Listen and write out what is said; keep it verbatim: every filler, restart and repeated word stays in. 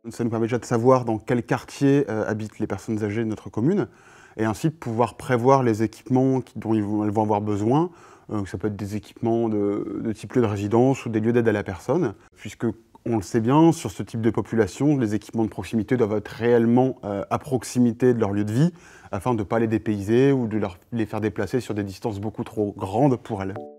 Ça nous permet déjà de savoir dans quel quartier euh, habitent les personnes âgées de notre commune et ainsi de pouvoir prévoir les équipements qui, dont ils vont, elles vont avoir besoin. Euh, ça peut être des équipements de, de type lieu de résidence ou des lieux d'aide à la personne, puisque on le sait bien, sur ce type de population, les équipements de proximité doivent être réellement euh, à proximité de leur lieu de vie, afin de ne pas les dépayser ou de leur, les faire déplacer sur des distances beaucoup trop grandes pour elles.